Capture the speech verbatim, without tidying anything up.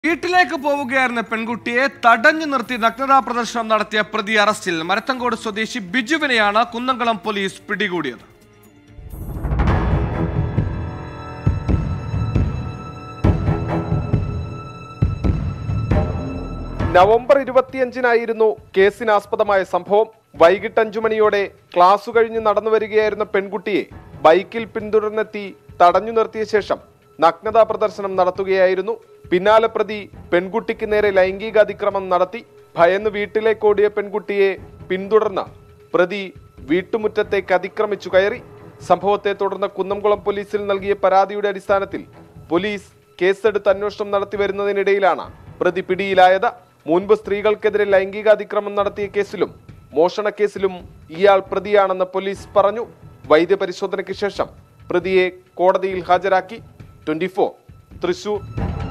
വീട്ടിലേക്ക് പോവുകയായിരുന്ന പെൺകുട്ടിയെ തടഞ്ഞു നിർത്തി നഗ്നതാ പ്രദർശനം നടത്തിയ പ്രതി അറസ്റ്റിൽ. മരത്തങ്കോട് സ്വദേശി ബിജുവിനെയാണ് കുന്നംകുളം പോലീസ് പിടികൂടിയത്. നവംബർ ഇരുപത്തിയഞ്ചിനായിരുന്നു കേസിനാസ്പദമായ സംഭവം. വൈകിട്ട് അഞ്ചു മണിയോടെ ക്ലാസ് കഴിഞ്ഞ് നടന്നു വരികയായിരുന്ന പെൺകുട്ടിയെ ബൈക്കിൽ പിന്തുടർന്നെത്തി തടഞ്ഞു നിർത്തിയ ശേഷം നഗ്നതാ പ്രദർശനം നടത്തുകയായിരുന്നു. പിന്നാലെ പ്രതി പെൺകുട്ടിക്ക് നേരെ ലൈംഗിക അതിക്രമം നടത്തി. ഭയന്ന് വീട്ടിലേക്ക് ഓടിയ പെൺകുട്ടിയെ പിന്തുടർന്ന് പ്രതി വീട്ടുമുറ്റത്തേക്ക് അതിക്രമിച്ചു കയറി. സംഭവത്തെ തുടർന്ന് കുന്നംകുളം പോലീസിൽ നൽകിയ പരാതിയുടെ അടിസ്ഥാനത്തിൽ പോലീസ് കേസെടുത്ത് അന്വേഷണം നടത്തി വരുന്നതിനിടയിലാണ് പ്രതി പിടിയിലായത്. മുൻപ് സ്ത്രീകൾക്കെതിരെ ലൈംഗിക അതിക്രമം നടത്തിയ കേസിലും മോഷണ കേസിലും ഇയാൾ പ്രതിയാണെന്ന് പോലീസ് പറഞ്ഞു. വൈദ്യപരിശോധനയ്ക്ക് ശേഷം പ്രതിയെ കോടതിയിൽ ഹാജരാക്കി. Twenty four Thrissur.